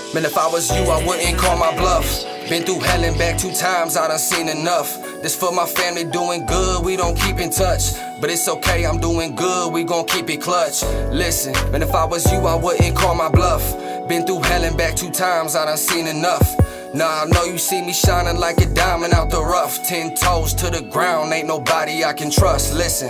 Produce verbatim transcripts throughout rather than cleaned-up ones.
Man, if I was you, I wouldn't call my bluff. Been through hell and back two times, I done seen enough. This for my family doing good, we don't keep in touch. But it's okay, I'm doing good, we gon' keep it clutch. Listen, man, if I was you, I wouldn't call my bluff. Been through hell and back two times, I done seen enough. Nah, I know you see me shining like a diamond out the rough. Ten toes to the ground, ain't nobody I can trust. Listen,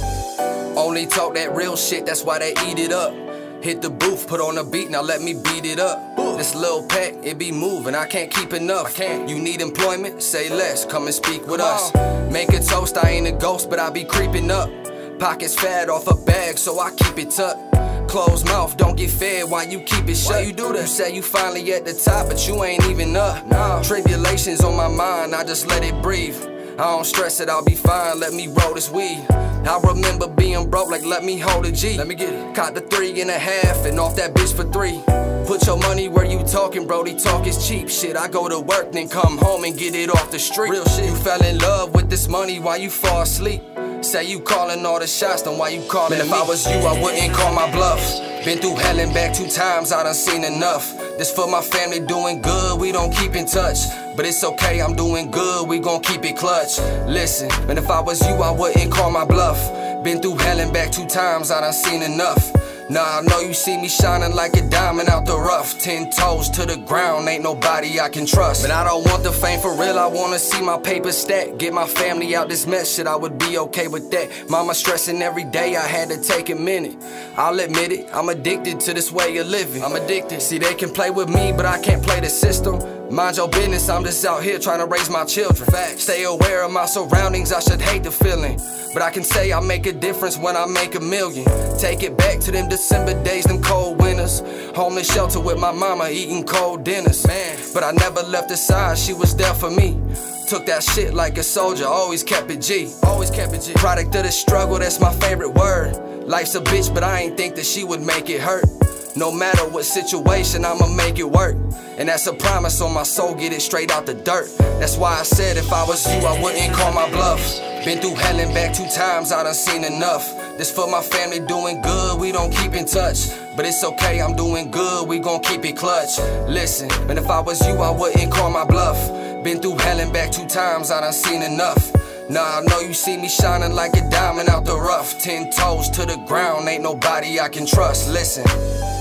only talk that real shit, that's why they eat it up. Hit the booth, put on a beat, now let me beat it up. This little pack, it be moving, I can't keep enough. I can't. You need employment? Say less, come and speak with us. Make a toast, I ain't a ghost, but I be creeping up. Pockets fat off a bag, so I keep it tucked. Closed mouth, don't get fed while you keep it shut. Why you do that? You say you finally at the top, but you ain't even up. No. Tribulations on my mind, I just let it breathe. I don't stress it, I'll be fine, let me roll this weed. I remember being broke, like let me hold a G. Let me get it. Caught the three and a half and off that bitch for three. Put your money where you talking, brody, talk is cheap. Shit, I go to work, then come home and get it off the street. Real shit. You fell in love with this money while you fall asleep. Say you calling all the shots, then why you calling me? Man, if I was you, I wouldn't call my bluff. Been through hell and back two times, I done seen enough. This for my family doing good, we don't keep in touch. But it's okay, I'm doing good, we gon' keep it clutch. Listen, man, if I was you, I wouldn't call my bluff. Been through hell and back two times, I done seen enough. Nah, I know you see me shining like a diamond out the rough. Ten toes to the ground, ain't nobody I can trust. But I don't want the fame for real, I wanna see my paper stack. Get my family out this mess, shit, I would be okay with that. Mama stressing every day, I had to take a minute. I'll admit it, I'm addicted to this way of living. I'm addicted. See, they can play with me, but I can't play the system. Mind your business, I'm just out here trying to raise my children. Fact. Stay aware of my surroundings, I should hate the feeling. But I can say I make a difference when I make a million. Take it back to them December days, them cold winters. Homeless shelter with my mama, eating cold dinners. Man, but I never left her side, she was there for me. Took that shit like a soldier, always kept it G. Always kept it G. Product of the struggle, that's my favorite word. Life's a bitch, but I ain't think that she would make it hurt. No matter what situation, I'ma make it work. And that's a promise on my soul, get it straight out the dirt. That's why I said if I was you, I wouldn't call my bluff. Been through hell and back two times, I done seen enough. This for my family doing good, we don't keep in touch. But it's okay, I'm doing good, we gon' keep it clutch. Listen, man, if I was you, I wouldn't call my bluff. Been through hell and back two times, I done seen enough. Nah, I know you see me shining like a diamond out the rough. Ten toes to the ground, ain't nobody I can trust. Listen.